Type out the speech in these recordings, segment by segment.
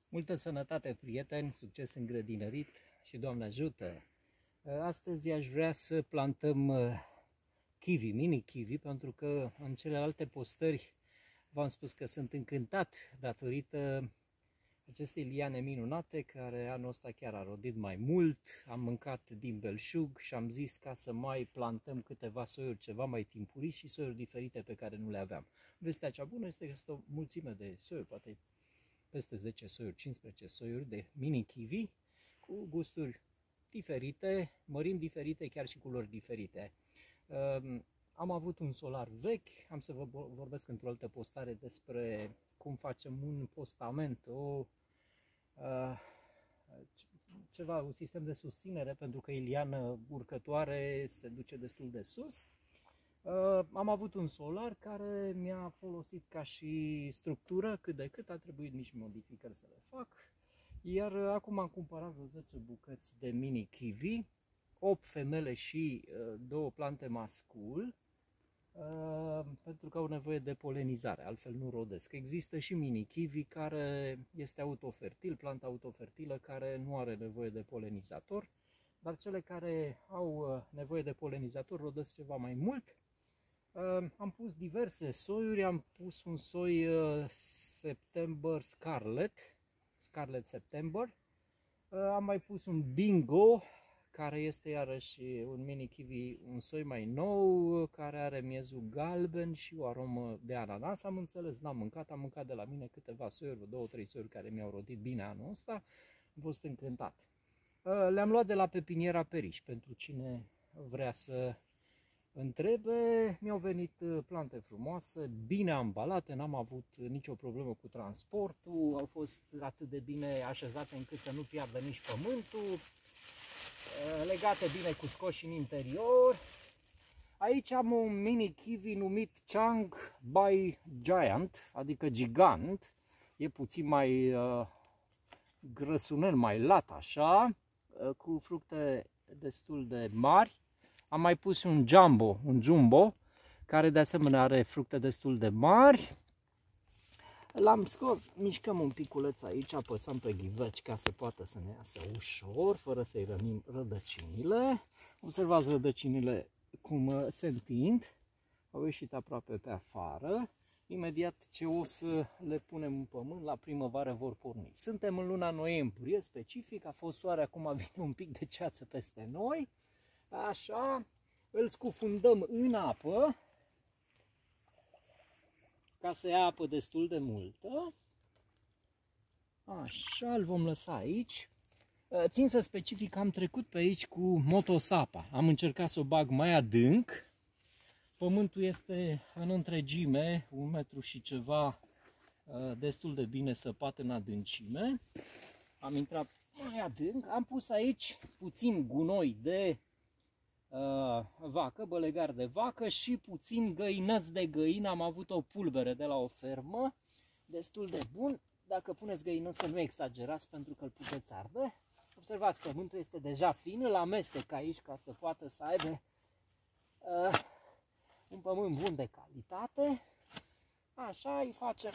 Multă sănătate, prieteni, succes în grădinărit și Doamne ajută! Astăzi aș vrea să plantăm kiwi, mini kiwi, pentru că în celelalte postări v-am spus că sunt încântat datorită acestei liane minunate, care anul ăsta chiar a rodit mai mult. Am mâncat din belșug și am zis ca să mai plantăm câteva soiuri ceva mai timpurii și soiuri diferite pe care nu le aveam. Vestea cea bună este că este o mulțime de soiuri, poate peste 10 soiuri, 15 soiuri de mini kiwi cu gusturi diferite, mărimi diferite, chiar și culori diferite. Am avut un solar vechi, am să vă vorbesc într-o altă postare despre cum facem un postament, un sistem de susținere, pentru că liană urcătoare se duce destul de sus. Am avut un solar care mi-a folosit ca și structură cât de cât, a trebuit mici modificări să le fac. Iar acum am cumpărat vreo 10 bucăți de mini kiwi, 8 femele și 2 plante mascul, pentru că au nevoie de polenizare, altfel nu rodesc. Există și mini kiwi care este autofertil, planta autofertilă care nu are nevoie de polenizator, dar cele care au nevoie de polenizator rodesc ceva mai mult. Am pus diverse soiuri, am pus un soi September Scarlet September, am mai pus un Bingo, care este iarăși un mini kiwi, un soi mai nou, care are miezul galben și o aromă de ananas. Am înțeles, n-am mâncat, am mâncat de la mine câteva soiuri, 2-3 soiuri care mi-au rodit bine anul ăsta, am fost încântat. Le-am luat de la pepiniera Periș, pentru cine vrea să întrebe. Mi-au venit plante frumoase, bine ambalate, n-am avut nicio problemă cu transportul, au fost atât de bine așezate încât să nu piardă nici pământul, legate bine cu scoși în interior. Aici am un mini kiwi numit Chang by Giant, adică gigant, e puțin mai grăsunel, mai lat așa, cu fructe destul de mari. Am mai pus un jumbo, care de asemenea are fructe destul de mari. L-am scos, mișcăm un piculeț aici, apăsăm pe ghiveci ca să poată să ne iasă ușor, fără să-i rănim rădăcinile. Observați rădăcinile cum se întind, au ieșit aproape pe afară. Imediat ce o să le punem în pământ, la primăvară vor porni. Suntem în luna noiembrie, specific, a fost soare, acum vine un pic de ceață peste noi. Așa, îl scufundăm în apă, ca să ia apă destul de multă. Așa, îl vom lăsa aici. Țin să specific că am trecut pe aici cu motosapa. Am încercat să o bag mai adânc. Pământul este în întregime, 1 metru și ceva, destul de bine săpat în adâncime. Am intrat mai adânc, am pus aici puțin gunoi de vacă, bălegar de vacă și puțin găinăți de găină. Am avut o pulbere de la o fermă, destul de bun. Dacă puneți găinăți, să nu exagerați, pentru că îl puteți arde. Observați, pământul este deja fin, îl amestec aici ca să poată să aibă un pământ bun de calitate. Așa, îi facem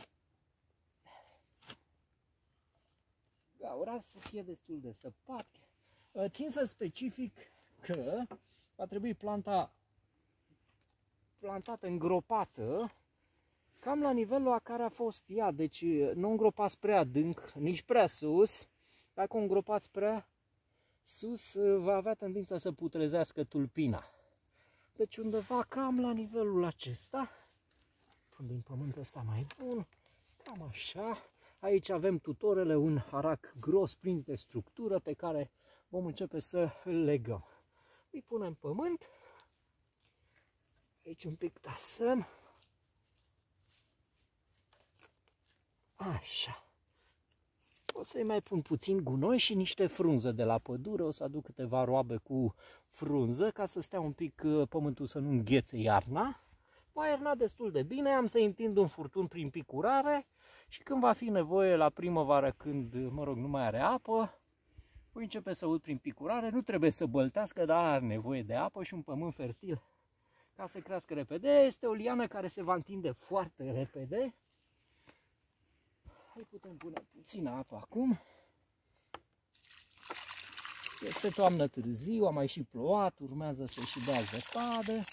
gaura să fie destul de săpat. Țin să specific că va trebui planta plantată îngropată cam la nivelul la care a fost ea, deci nu îngropați prea adânc, nici prea sus. Dacă o îngropați prea sus, va avea tendința să putrezească tulpina. Deci undeva cam la nivelul acesta, pun din pământul ăsta mai bun, cam așa. Aici avem tutorele, un harac gros prins de structură pe care vom începe să îl legăm. Îi punem pământ, aici un pic tasăm, așa. O să-i mai pun puțin gunoi și niște frunză de la pădure, o să aduc câteva roabe cu frunză ca să stea un pic pământul să nu înghețe iarna. Va ierna destul de bine, am să întind un furtun prin picurare și când va fi nevoie la primăvară, când, mă rog, nu mai are apă, voi începe să ud prin picurare. Nu trebuie să băltească, dar are nevoie de apă și un pământ fertil ca să crească repede. Este o liană care se va întinde foarte repede. îi putem pune puțină apă acum. Este toamnă târziu, a mai și plouat, urmează să și dea zăpadă.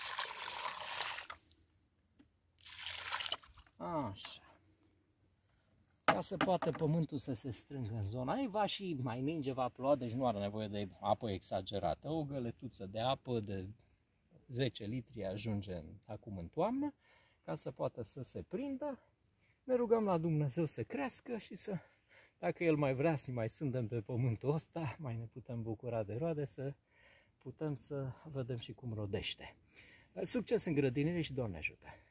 Așa. Ca să poată pământul să se strângă în zona ei, va și mai ninge, va ploua, deci nu are nevoie de apă exagerată. O găletuță de apă de 10 litri ajunge acum în toamnă, ca să poată să se prindă. Ne rugăm la Dumnezeu să crească și să, dacă El mai vrea să mai suntem pe pământul ăsta, mai ne putem bucura de roade, să putem să vedem și cum rodește. Succes în grădinire și Doamne ajută!